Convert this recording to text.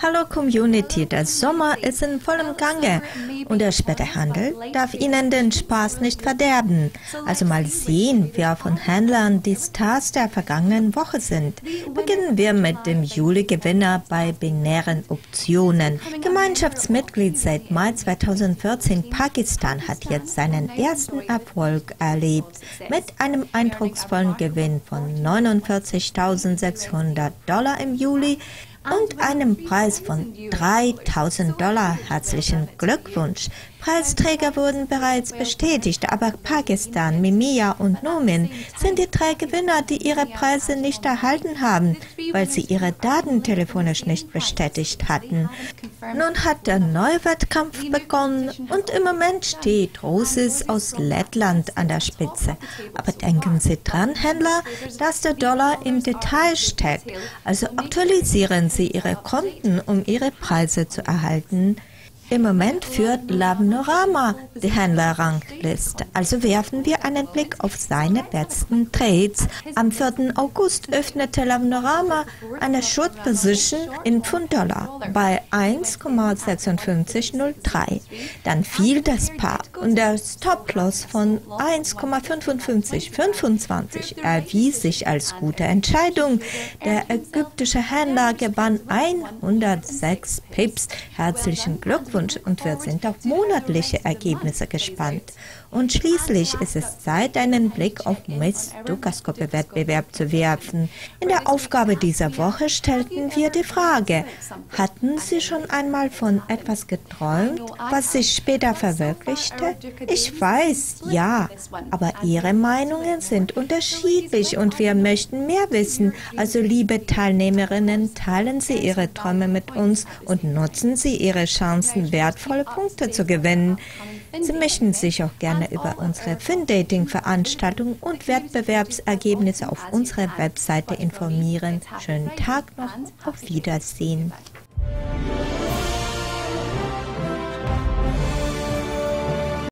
Hallo Community, der Sommer ist in vollem Gange und der späte Handel darf Ihnen den Spaß nicht verderben. Also mal sehen, wer von Händlern die Stars der vergangenen Woche sind. Beginnen wir mit dem Juli-Gewinner bei binären Optionen. Gemeinschaftsmitglied seit Mai 2014 Pakistan hat jetzt seinen ersten Erfolg erlebt mit einem eindrucksvollen Gewinn von $49.600 im Juli und einem Preis von $3.000. Herzlichen Glückwunsch! Preisträger wurden bereits bestätigt, aber Pakistan, Mimia und Nomin sind die drei Gewinner, die ihre Preise nicht erhalten haben, weil sie ihre Daten telefonisch nicht bestätigt hatten. Nun hat der neue Wettkampf begonnen und im Moment steht Rosis aus Lettland an der Spitze. Aber denken Sie dran, Händler, dass der Dollar im Detail steckt. Also aktualisieren Sie Ihre Konten, um Ihre Preise zu erhalten. Im Moment führt Labnorama die Händlerrangliste, also werfen wir einen Blick auf seine besten Trades. Am 4. August öffnete Labnorama eine Short Position in $Pfund bei 1,5603. Dann fiel das Paar und der Stop-Loss von 1,5525 erwies sich als gute Entscheidung. Der ägyptische Händler gewann 106 Pips. Herzlichen Glückwunsch! Und wir sind auf monatliche Ergebnisse gespannt. Und schließlich ist es Zeit, einen Blick auf Miss Stokaskope-Wettbewerb zu werfen. In der Aufgabe dieser Woche stellten wir die Frage: Hatten Sie schon einmal von etwas geträumt, was sich später verwirklichte? Ich weiß, ja, aber Ihre Meinungen sind unterschiedlich und wir möchten mehr wissen. Also liebe Teilnehmerinnen, teilen Sie Ihre Träume mit uns und nutzen Sie Ihre Chancen, wertvolle Punkte zu gewinnen. Sie möchten sich auch gerne über unsere Fin-Dating-Veranstaltungen und Wettbewerbsergebnisse auf unserer Webseite informieren. Schönen Tag noch, auf Wiedersehen.